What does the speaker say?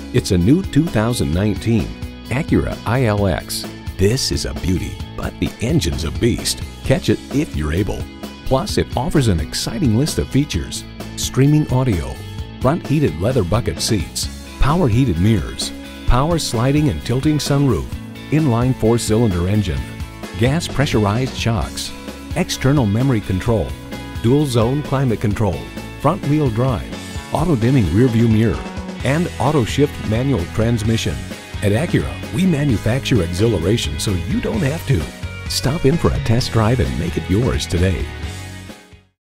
It's a new 2019 Acura ILX. This is a beauty, but the engine's a beast. Catch it if you're able. Plus, it offers an exciting list of features: streaming audio, front heated leather bucket seats, power heated mirrors, power sliding and tilting sunroof, inline 4-cylinder engine, gas pressurized shocks, external memory control, dual zone climate control, front wheel drive, auto dimming rear view mirror, and auto shift manual transmission. At Acura, we manufacture exhilaration so you don't have to. Stop in for a test drive and make it yours today.